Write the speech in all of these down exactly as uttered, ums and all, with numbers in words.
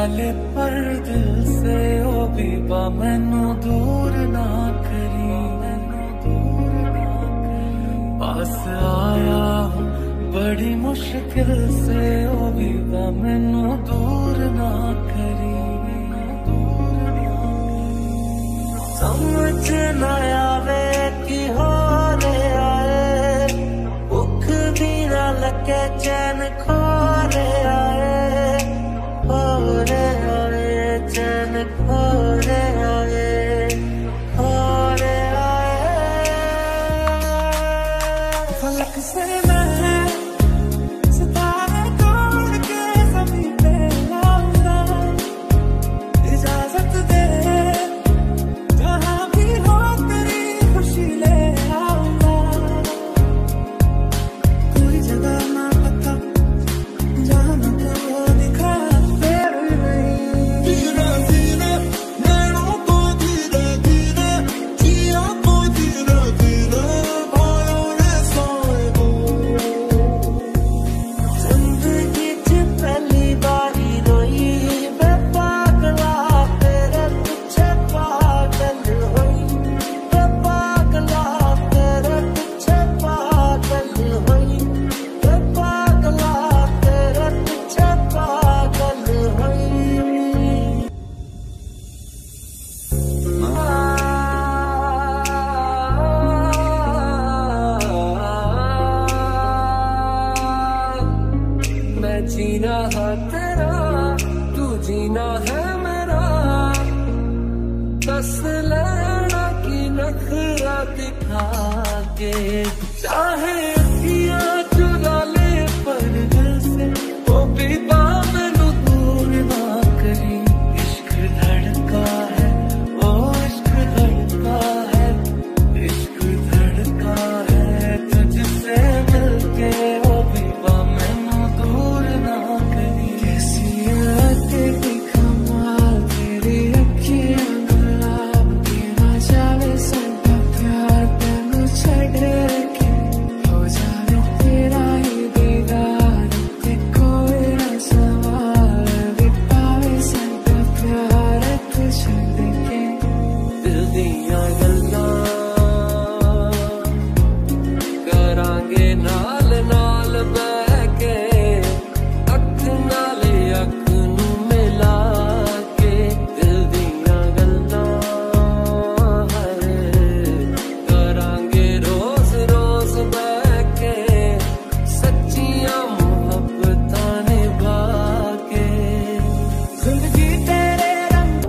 ले पर दिल से ओ बीबा मैनू दूर ना करी, मैनू दूर ना करी। पास आया हूँ बड़ी मुश्किल से ओ बीबा मैनू दूर ना करी, दूर ना करी। समझ न आवे कि हो रे आए, भुख भी ना लगे चैन खो रे आए, हो रे आए चैन खो रे आए, हो रे आए। फलक से मैं सितारे तोड़ के ज़मीन पे लाऊंगा, इजाजत दे जहाँ भी हो तेरी खुशी ले आऊंगा। कोई जगह ना पता जहाँ न तो दिखा तेरे नहीं। धीरे धीरे नैनों को धीरे धीरे जिया को धीरे धीरे भाइयों ने सोए हो। जिंदगी च पहली बारी रोई मैं पागला तेरे पीछे पागल होई, मैं पागला तेरे पीछे पागल होई, मैं पागला तेरे पीछे पागल होई। मैं जीना है तेरा, तू जीना है मेरा, बस लेना की नखरा दिखा के। चाहे अखियाँ चुरा ले पर दिल से वो बीबा मैनू दूर ना करी। इश्क धड़का है ओ इश्क धड़का है, इश्क धड़का है तुझसे मिलके ओ बीबा मैनू दूर ना करी। कैसी है तेरी कमाल तेरी अखियाँ गुलाब की ना जावे संता प्यार तेनू छड़े के, हो जावे तेरा ही दीदार ते कोई ना सवाल भी पावे संता प्यार ते छड़ के। दिल दियां गल्लां करांगे नाल नाल बह के, अख नाले अख नू मिला के। दिल दियां गल्लां करांगे रोज रोज बह के, सच्चियां मुहब्बतां निभा के। जिंदगी तेरे रंग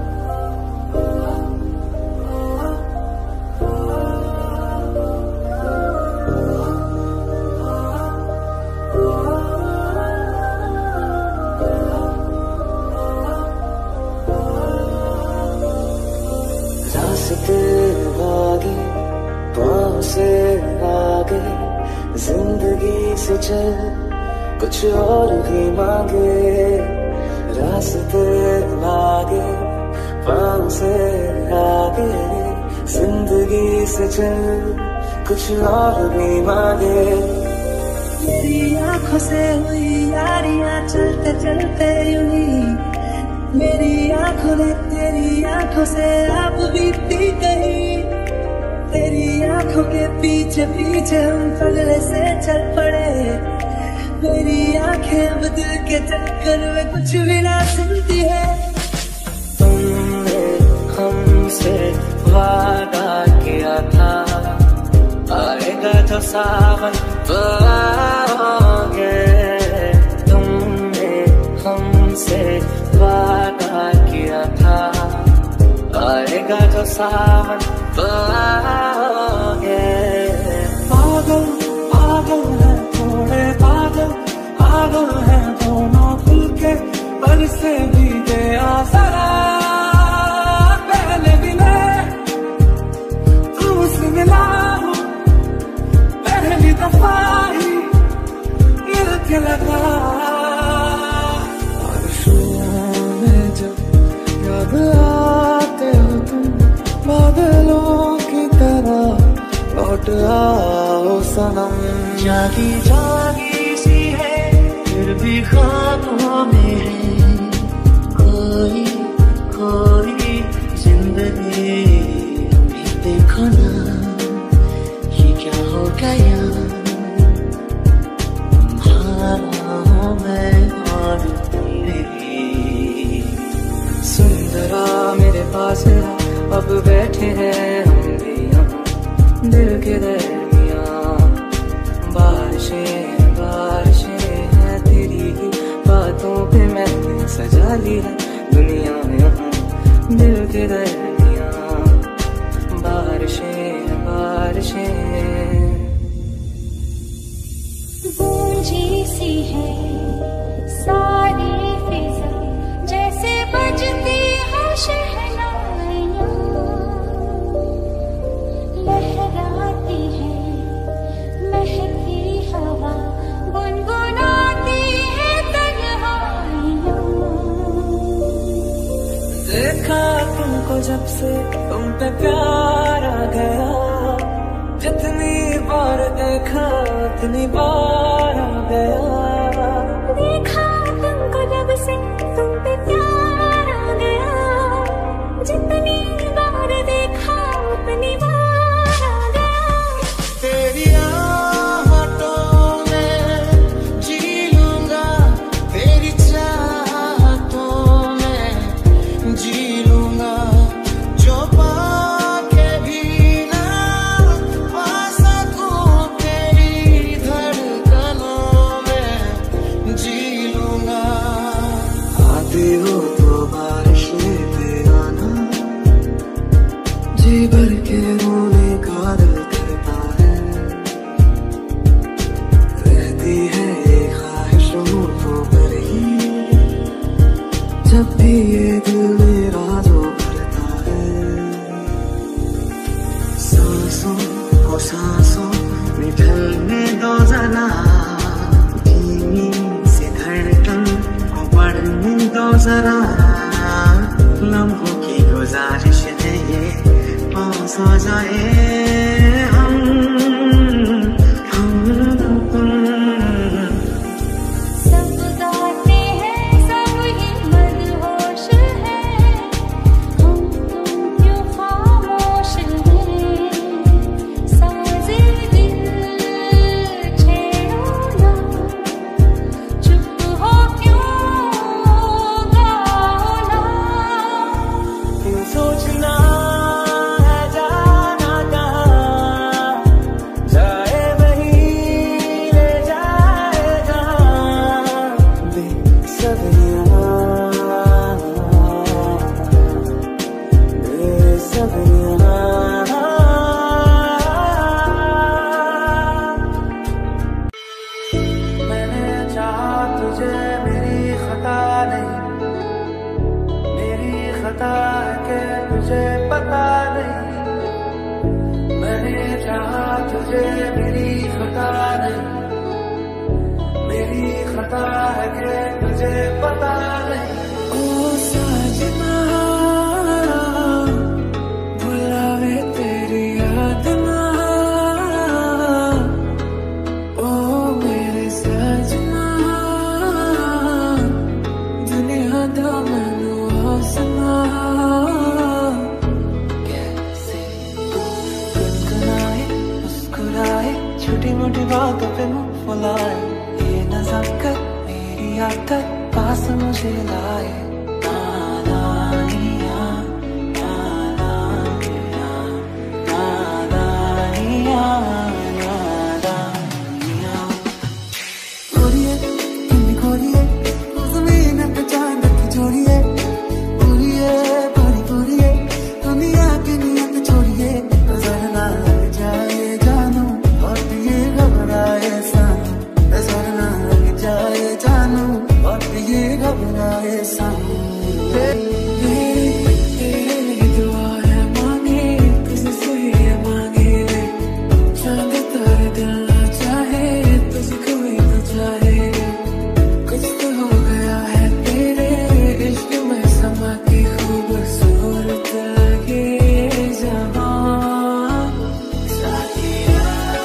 रास्ते आगे पाँव से आगे, जिंदगी से चल कुछ और भी मांगे। रास्ते आगे पाँव से आगे, जिंदगी से चल कुछ और भी मांगे। मेरी आंखों से हुई यारियां चलते चलते यूं ही, मेरी आंखों ने तेरी आंखों से आप बीती गई। तेरी आंखों के पीछे पीछे हम पगले से चल पड़े, मेरी आंखें अब दिल के चक्कर में कुछ भी ना सुनती है। तुमने हमसे वादा किया था आएगा जो सावन तो आओगे। तुमने हमसे वादा किया था आएगा जो सावन तो आओगे। पागल पागल है थोड़े पागल, पागल है दोनों खुल के, पर से भी गया जरा पहले भी मैं तुमसे मिला हूँ, पहली दफा ही मिल के लगा। बारिशों में जब याद आते हो तुम, बादलों की तरह लौट आओ सनम। जागी जागी सी है फिर भी ख्वाबों में है, खोई खोई जिंदगी अभी देखो ना ये क्या हो गया। तुम्हारा हूँ मैं और तेरी। सुंदरा मेरे पास अब बैठे हैं हम भी यहाँ दिल के दरमियाँ। बारिशें बारिशें हैं तेरी बातों पे मैंने सजा ली है दुनिया यहाँ दिल के दरमियाँ। बारिशें बारिशें गूंजी सी है सारी फिजा जैसे बजती है शहनाइयाँ। लहराती है महकी हवा गुनगुनाती है तन्हाइयाँ। देखा तुमको जब से तुम पे प्यार आ गया। जितनी बार देखा उतनी बार आ गया। देखा तुमको जब से तुम पे प्यार आ गया। जितनी बार देखा उतनी बार आ गया। तेरी आहटों में जी लूंगा तेरी चाहतों में जी लूंगा। जो पाके भी ना पा सकूं तेरी धड़कनों में जी लूंगा। आती हो तो बारिश पे आना जी भर के रोने का दिल करता है। रहती है ये ख्वाहिश मुझको पर ही जब भी ये दिल मेरा जो भरता है। सांसों को सांसों में ढलने दो जरा। धीमी से धड़कन को बढ़ने दो जरा। लम्हों की गुजारिश है ये पास आ जाए हम हम तुम। सब गाते हैं सब ही मदहोश है। हम तुम क्यों खामोश हैं। साज़े दिल छेड़ो ना चुप हो क्यों गाओ ना। क्यों सोचना है जाना कहाँ जाए वही ले जाए जहाँ। बेसब्रियाँ बेसब्रियाँ मैंने चाहा तुझे मेरी खता नहीं। मेरी खता है कि तुझे पता नहीं। मैंने चाहा तुझे मेरी खता नहीं। मेरी खता है कि तुझे पता नहीं। ओ साजना बुलावे तेरी याद ना। ओ मेरे सजना दुनिया दा मैनू आसना। कैसे गुनगुनाए मुस्कुराए छोटी मोटी बातों पे मुंह फुलाए। ये नज़ाकत मेरी आदत पास मुझे लाए। नादानियाँ नादानियाँ नादानियाँ नादानियाँ। खोरिए किन्नी खोरिए ज़मीन पे चांद की जोड़िए। पूरिए पूरी पूरिए दुनिया की नियत छोड़िए। नजर ना लग जाए जानू और ये घबराए सानू। नजर ना लग जाए जानू और ये घबराए सानू। तेरी दुआ है मांगे तुझसे ये मांगे ले। चांद तारे दिल ना चाहे तुझको ही तो चाहे। कुछ तो हो गया है तेरे इश्क में समा के खूबसूरत लगे जहाँ। साथिया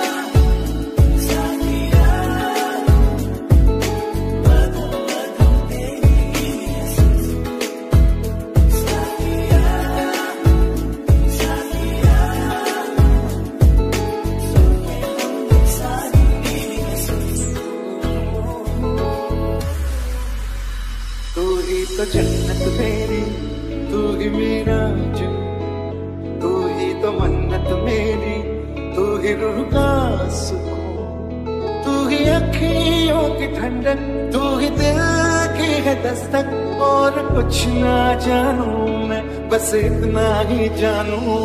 साथिया बदम बदम तेरी तो जन्नत मेरी, तू ही मेरा जुन, तू ही तो मन्नत मेरी, तू ही रूह का सुकून, तू ही अखियों की ठंडक, तू ही दिल की है दस्तक। और कुछ ना जानू मैं, बस इतना ही जानू,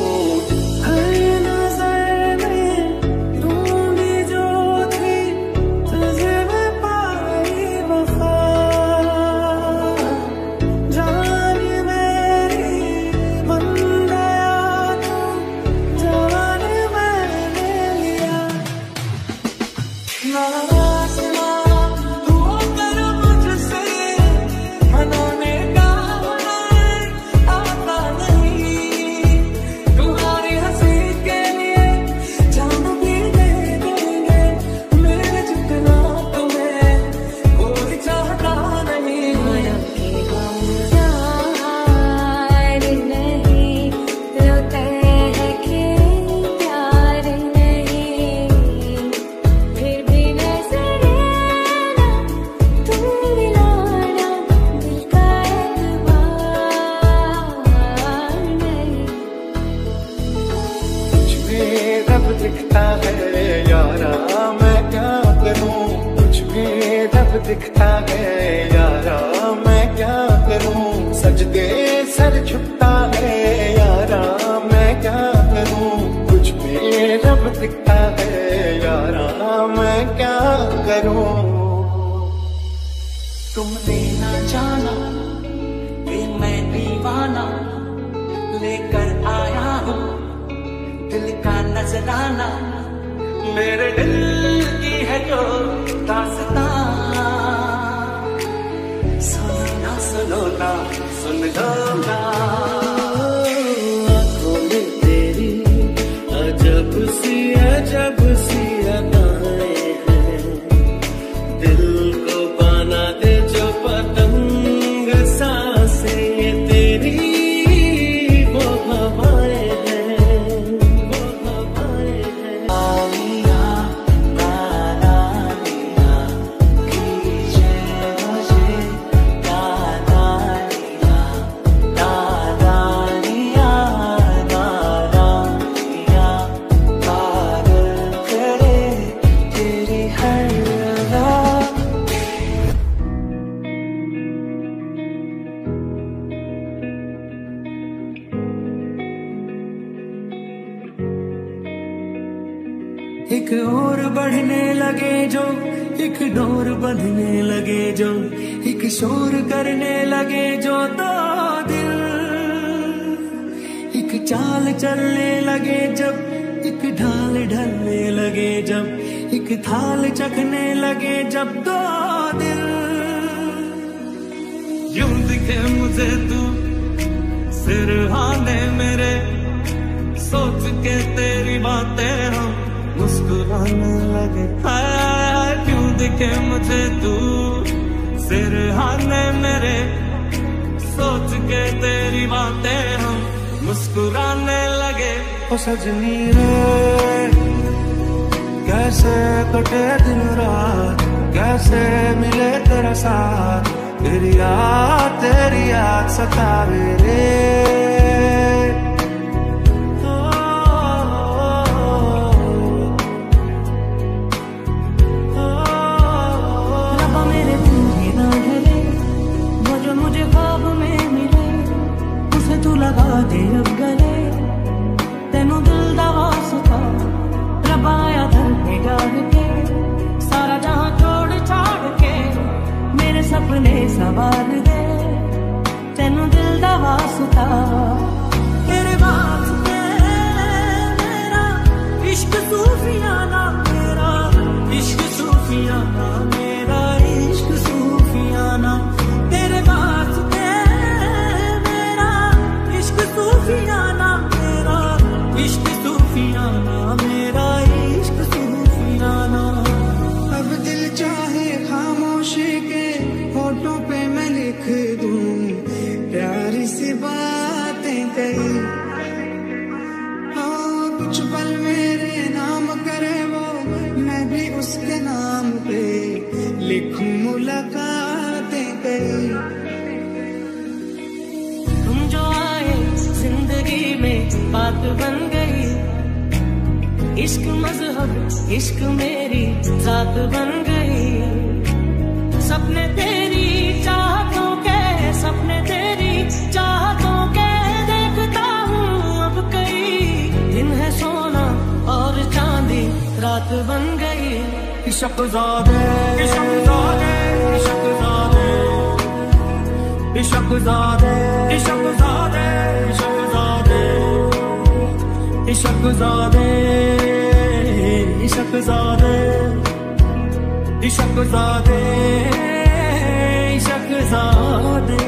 दिखता है यारा मैं क्या करूं, कुछ भी रब दिखता है यारा मैं क्या करूं, सजदे सर झुकता है यारा मैं क्या करूं, कुछ भी रब दिखता है यारा मैं क्या करूं। तुमने ना जाना कि मैं दीवाना लेकर आया हूँ दिल का नजराना, मेरे दिल की है जो दास्तां, सुनो ना सुनो ना सुन लो ना। आँखों में तेरी अजब सी अजब सी अदाएं हैं, दिल को बना दे जो पतंग सांसें ये तेरी वो हवाएं हैं। एक और बढ़ने लगे जो, एक डोर बंधने लगे जो, एक शोर करने लगे जो दो दिल, एक चाल चलने लगे जब, एक ढाल ढलने लगे जब, एक थाल चखने लगे जब दो दिल। यूं दिखे मुझे तू सिरहाने मेरे, सोच के तेरी बातें हम मुस्कुराने लगे। हाय क्यों दिखे मुझे तू सिरहाने मेरे, सोच के तेरी बातें हम मुस्कुराने लगे। ओ सजनी रे कैसे कटे दिन रात, कैसे मिले तेरा साथ, तेरी याद तेरी याद सतावे रे। लगा दे अब गले तेनू दिल दा वास्ता, रबाया दिल पे डाल के सारा जहां छोड़ छाड़ के मेरे सपने सवार दे, तेनू दिल दा वास्ता। तेरे वास्ते मेरा इश्क सूफियाना, मेरा इश्क सूफियाना, मेरा इश्क सूफियाना। तेरे वास्ते सूफियाना, मेरा इश्क सूफियाना, मेरा इश्क सूफियाना। अब दिल चाहे खामोशी के होठों पे मैं लिख दूं प्यारी सी बातें कही, हाँ कुछ पल मेरे नाम करे वो, मैं भी उसके नाम पे लिखूं मुलाकातें कही। तेरी में बात बन गई। इश्क मजहब इश्क मेरी जात बन गई। सपने तेरी चाहतों के, सपने तेरी चाहतों के देखता हूँ अब कई। दिन है सोना और चांदी रात बन गई। इश्क ज़ादे इश्क ज़ादे इश्क ज़ादे इश्क ज़ादे इश्क ज़ादे इश्क ज़ादे इश्क ज़ादे इश्क ज़ादे इश्क ज़ादे।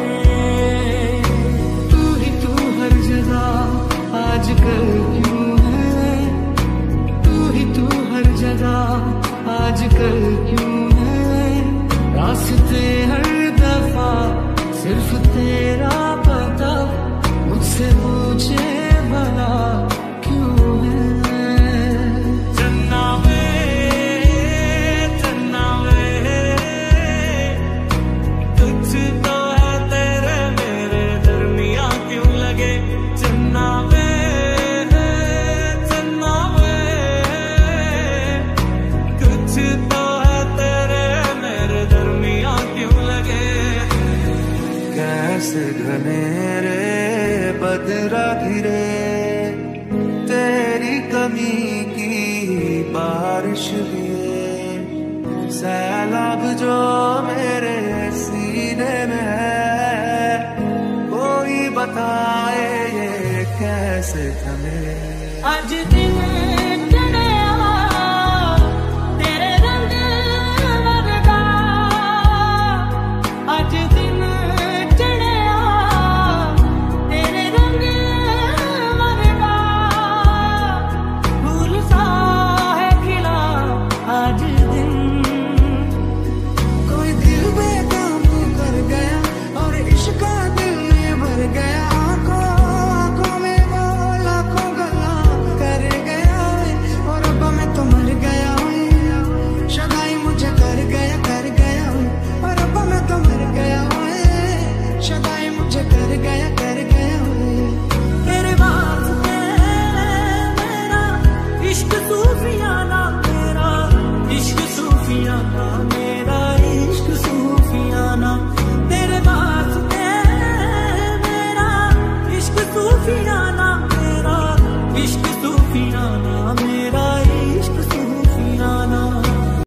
तू ही तू हर जगह आजकल क्यों है, तू ही तू हर जगह आजकल क्यों है। रास्ते हर दफा सिर्फ तेरा पता, मुझसे पूछे भला क्यों है। चन्ना वे चन्ना वे तुझ तो है तेरे मेरे दरमिया क्यों लगे। चन्ना वे चन्ना वे तुझ तो है तेरे मेरे दरमिया क्यों लगे। कैसे घनेरे बदरा घिरे तेरी कमी की बारिश हुई। सैलाब जो मेरे सीने में है, कोई बताए ये कैसे थमे। आज दिन चढ़ा तेरे रंग वर्गा, आज दिन चढ़ा तेरे रंग वर्गा। फूल सा है खिला आज दिन। कोई दिल बेकाबू कर गया और इश्क का दिल में भर गया। आंखों आंखों में वो लाखों गल्ला कर गया और अब मैं तो मर गया हूँ। सगाई मुझे कर गया कर गया हूँ और अब मैं तो मर गया हूँ। सगाई मुझे कर गया कर गया हूँ। तेरे वास्ते मेरा इश्क सूफियाना, मेरा इश्क सूफियाना, मेरा इश्क सूफियाना। तेरे वास्ते मेरा इश्क सूफियाना, मेरा इश्क